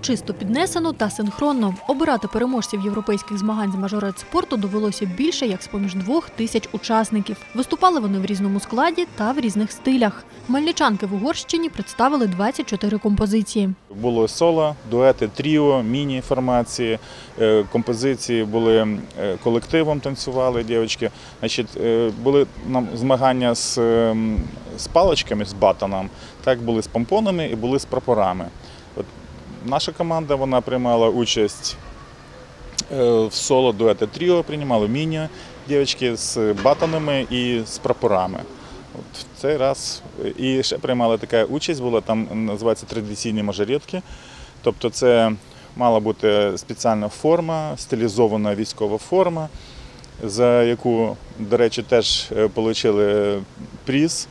Урочисто, піднесено та синхронно. Обирати переможців європейських змагань з мажорет спорту довелося більше, як з-поміж 2000 учасників. Виступали вони в різному складі та в різних стилях. Хмельничанки в Угорщині представили 24 композиції. Було соло, дуети, тріо, міні-формації. Композиції були колективом, танцювали дівчатки. Були змагання з паличками, з батоном, так були з помпонами і були з прапорами. Наша команда вона приймала участь в соло, дуети, тріо, приймали міні дівчатки з батонами і з прапорами. В цей раз і ще приймала така участь, була там, називається традиційні мажоретки. Тобто це мала бути спеціальна форма, стилізована військова форма, за яку, до речі, теж отримали приз.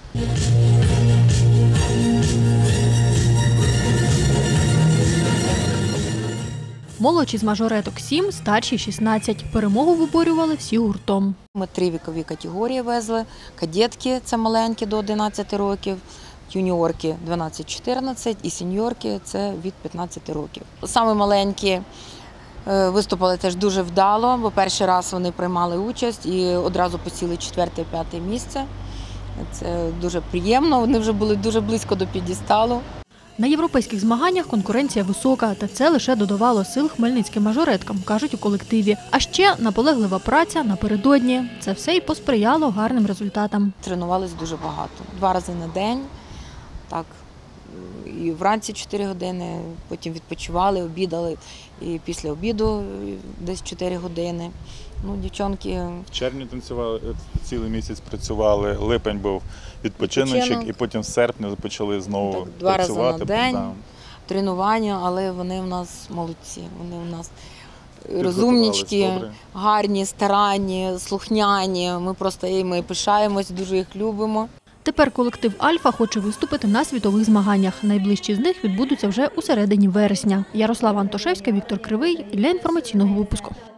Молодші з мажореток 7, старші 16. Перемогу виборювали всі гуртом. Ми 3 вікові категорії везли. Кадетки – це маленькі до 11 років, юніорки – 12-14 і сеньорки – це від 15 років. Саме маленькі виступили теж дуже вдало, бо перший раз вони приймали участь і одразу посіли 4-5 місце. Це дуже приємно, вони вже були дуже близько до п'єдесталу. На європейських змаганнях конкуренція висока, та це лише додавало сил хмельницьким мажореткам, кажуть у колективі. А ще наполеглива праця напередодні. Це все й посприяло гарним результатам. Тренувалися дуже багато. 2 рази на день, так, і вранці 4 години, потім відпочивали, обідали, і після обіду десь 4 години. Ну, дівчонки... В червні танцювали, цілий місяць працювали, липень був відпочиночок, і потім в серпні почали знову так, 2 працювати. рази на день, тренування, але вони в нас молодці, вони в нас розумнички, гарні, старанні, слухняні. Ми просто їми пишаємось, дуже їх любимо. Тепер колектив «Альфа» хоче виступити на світових змаганнях. Найближчі з них відбудуться вже у середині вересня. Ярослава Антошевська, Віктор Кривий для інформаційного випуску.